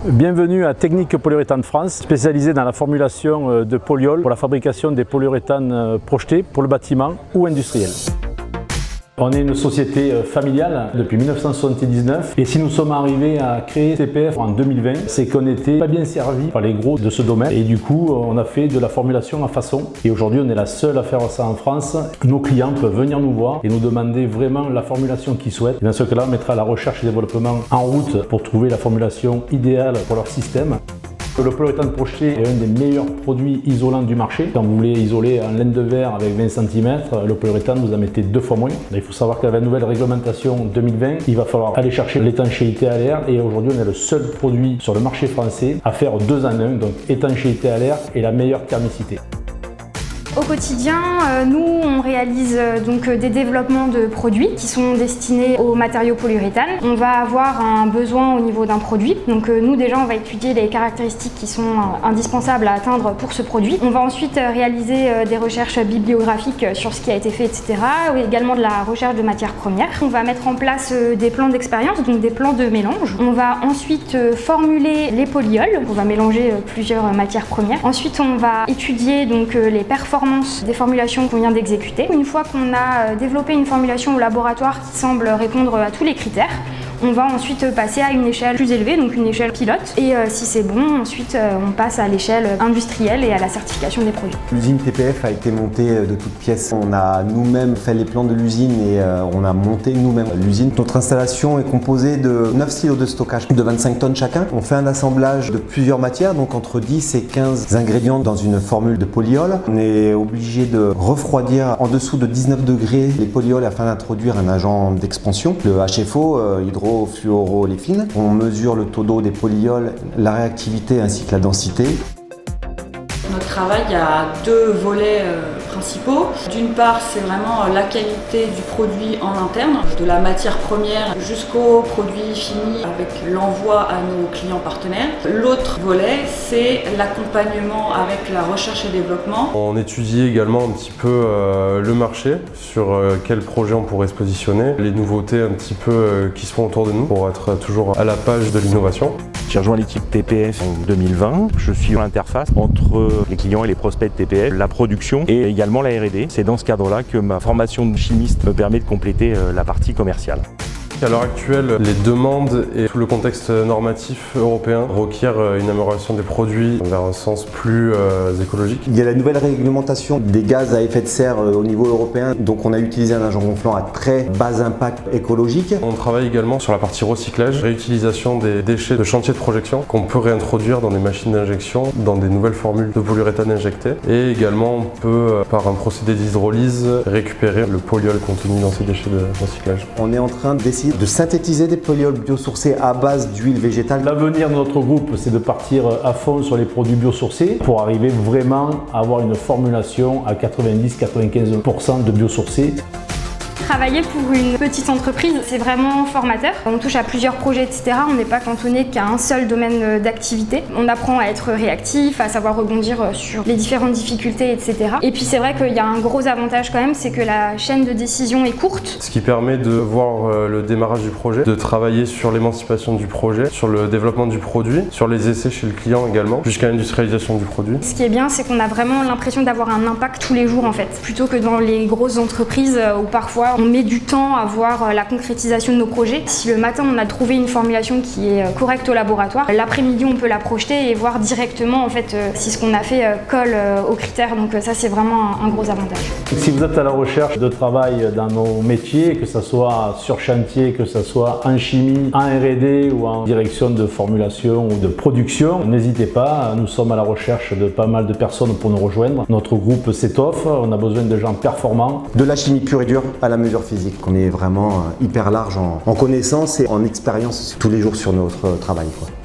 Bienvenue à Technique Polyuréthane France, spécialisée dans la formulation de polyols pour la fabrication des polyuréthanes projetés pour le bâtiment ou industriel. On est une société familiale depuis 1979 et si nous sommes arrivés à créer TPF en 2020, c'est qu'on n'était pas bien servi par les gros de ce domaine et du coup on a fait de la formulation à façon et aujourd'hui on est la seule à faire ça en France. Nos clients peuvent venir nous voir et nous demander vraiment la formulation qu'ils souhaitent. Et dans ce cas-là, on mettra la recherche et développement en route pour trouver la formulation idéale pour leur système. Le polyuréthane projeté est un des meilleurs produits isolants du marché. Quand vous voulez isoler un laine de verre avec 20 cm, le polyuréthane vous en mettez 2 fois moins. Il faut savoir qu'avec la nouvelle réglementation 2020, il va falloir aller chercher l'étanchéité à l'air et aujourd'hui on est le seul produit sur le marché français à faire 2 en 1, donc étanchéité à l'air et la meilleure thermicité. Au quotidien, nous on réalise donc des développements de produits qui sont destinés aux matériaux polyuréthane. On va avoir un besoin au niveau d'un produit. Donc nous déjà on va étudier les caractéristiques qui sont indispensables à atteindre pour ce produit. On va ensuite réaliser des recherches bibliographiques sur ce qui a été fait, etc. Ou également de la recherche de matières premières. On va mettre en place des plans d'expérience, donc des plans de mélange. On va ensuite formuler les polyols. On va mélanger plusieurs matières premières. Ensuite on va étudier donc les performances des formulations qu'on vient d'exécuter. Une fois qu'on a développé une formulation au laboratoire qui semble répondre à tous les critères, on va ensuite passer à une échelle plus élevée, donc une échelle pilote. Et si c'est bon, ensuite on passe à l'échelle industrielle et à la certification des produits. L'usine TPF a été montée de toutes pièces. On a nous-mêmes fait les plans de l'usine et on a monté nous-mêmes l'usine. Notre installation est composée de 9 silos de stockage de 25 tonnes chacun. On fait un assemblage de plusieurs matières, donc entre 10 et 15 ingrédients dans une formule de polyol. On est obligé de refroidir en dessous de 19 degrés les polyols afin d'introduire un agent d'expansion, le HFO, hydrofluoroolefine. On mesure le taux d'eau des polyols, la réactivité ainsi que la densité. Notre travail, il y a 2 volets principaux. D'une part, c'est vraiment la qualité du produit en interne, de la matière première jusqu'au produit fini avec l'envoi à nos clients partenaires. L'autre volet, c'est l'accompagnement avec la recherche et développement. On étudie également un petit peu le marché, sur quel projet on pourrait se positionner, les nouveautés un petit peu qui se font autour de nous pour être toujours à la page de l'innovation. J'ai rejoint l'équipe TPF en 2020. Je suis l'interface entre les clients et les prospects de TPF, la production et également la R&D. C'est dans ce cadre-là que ma formation de chimiste me permet de compléter la partie commerciale. À l'heure actuelle, les demandes et tout le contexte normatif européen requièrent une amélioration des produits vers un sens plus écologique. Il y a la nouvelle réglementation des gaz à effet de serre au niveau européen, donc on a utilisé un agent gonflant à très bas impact écologique. On travaille également sur la partie recyclage, réutilisation des déchets de chantier de projection qu'on peut réintroduire dans des machines d'injection, dans des nouvelles formules de polyuréthane injectées. Et également, on peut, par un procédé d'hydrolyse, récupérer le polyol contenu dans ces déchets de recyclage. On est en train d'essayer de synthétiser des polyols biosourcés à base d'huile végétale. L'avenir de notre groupe, c'est de partir à fond sur les produits biosourcés pour arriver vraiment à avoir une formulation à 90-95% de biosourcés. Travailler pour une petite entreprise, c'est vraiment formateur. On touche à plusieurs projets, etc. On n'est pas cantonné qu'à un seul domaine d'activité. On apprend à être réactif, à savoir rebondir sur les différentes difficultés, etc. Et puis c'est vrai qu'il y a un gros avantage quand même, c'est que la chaîne de décision est courte. Ce qui permet de voir le démarrage du projet, de travailler sur l'émancipation du projet, sur le développement du produit, sur les essais chez le client également, jusqu'à l'industrialisation du produit. Ce qui est bien, c'est qu'on a vraiment l'impression d'avoir un impact tous les jours en fait, plutôt que dans les grosses entreprises où parfois on met du temps à voir la concrétisation de nos projets. Si le matin on a trouvé une formulation qui est correcte au laboratoire, l'après-midi on peut la projeter et voir directement en fait si ce qu'on a fait colle aux critères. Donc ça c'est vraiment un gros avantage. Si vous êtes à la recherche de travail dans nos métiers, que ce soit sur chantier, que ce soit en chimie, en R&D ou en direction de formulation ou de production, n'hésitez pas, nous sommes à la recherche de pas mal de personnes pour nous rejoindre. Notre groupe s'étoffe, on a besoin de gens performants. De la chimie pure et dure à la mesure physique. On est vraiment hyper large en connaissances et en expérience tous les jours sur notre travail, quoi.